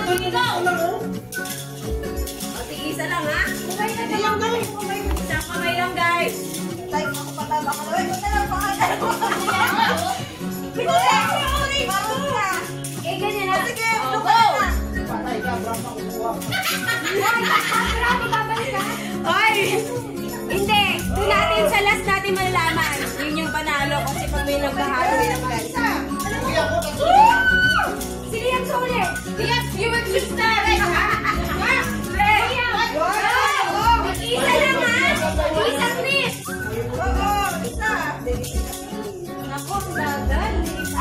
Isa lang ha? Isang kamay lang guys. Like ako pa tayo baka naman. Ito lang pangalan mo. Eh ganyan na. Sige, go! Patay ka, brang makukuha. Oy! Hindi! Doon natin sa last natin malalaman. Yun yung panalo kasi pag may nagbahalo yun ang guys. Si Liam sa uli! Liam, you will choose na! Isa lang ha! Isa please! Oo, isa. Ako, dagal.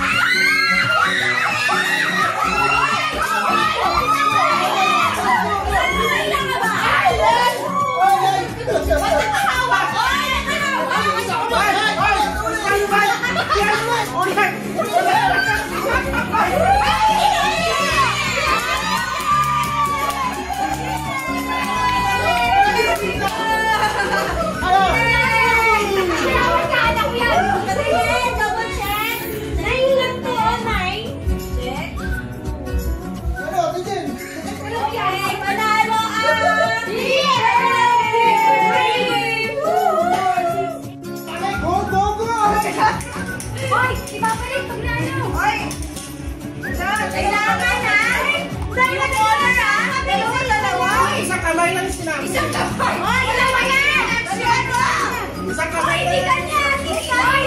Hoy! Ibabalik pag nalo! Hoy! Kailangan ha! Dapat order ha! Dalawa. Isang kamay lang sinabi. Isang kamay! Hoy! Dalawa yan! Isang kamay Hindi lang. ganyan! Hoy!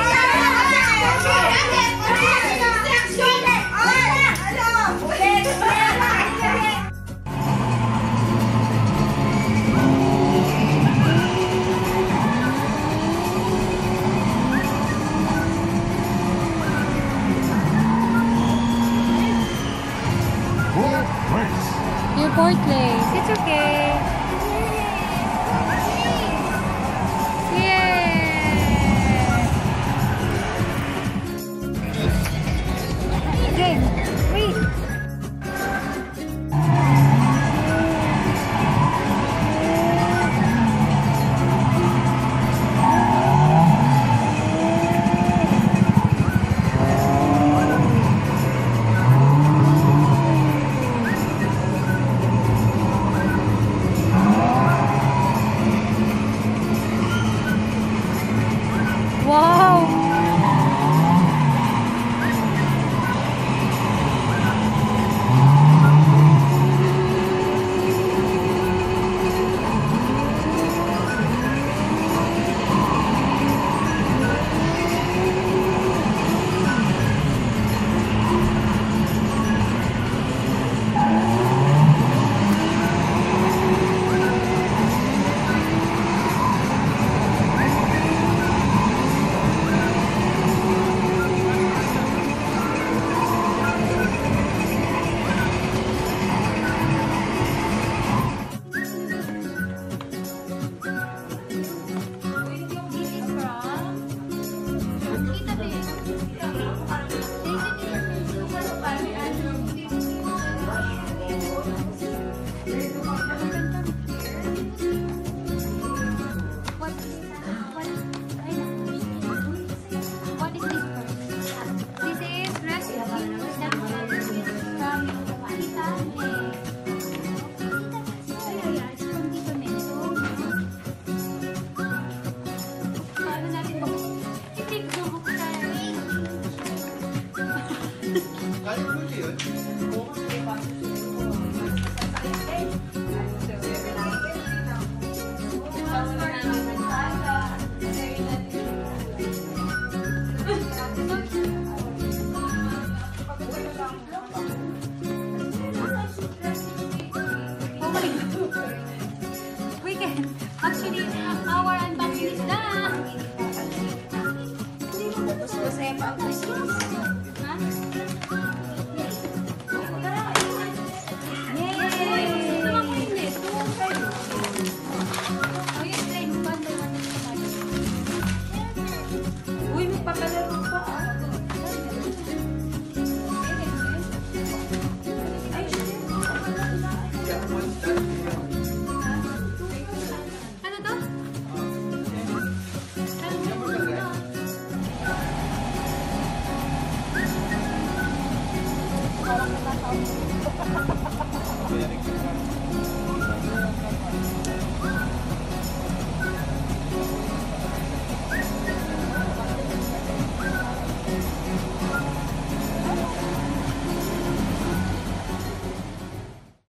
Your fourth place. It's okay. Yeah. Again. Wait. Wow! Actually, our unboxing is done. Masaya pa ang Christmas. Ha? Yay! Gusto naman ko yun eh. Oh, yes, try mo ba? Uy, magpapalaro pa ah. Ay, shit. Ano to? Parang